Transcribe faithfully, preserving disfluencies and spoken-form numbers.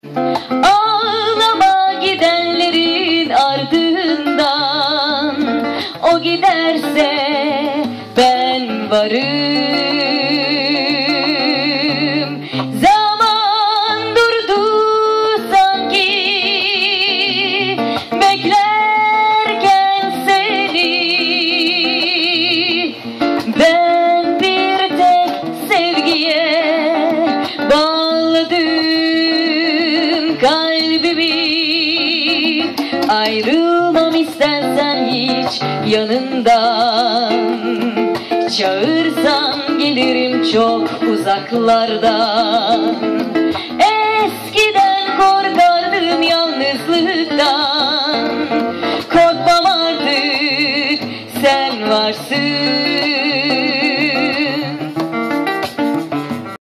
Ağlama gidenlerin ardından, o giderse ben varım. Zaman durdu sanki, beklerken seni. Ben bir tek sevgiye bağladım kalbimi. Ayrılmam istersen hiç yanından, çağırsan gelirim çok uzaklardan. Eskiden korkardım yalnızlıktan,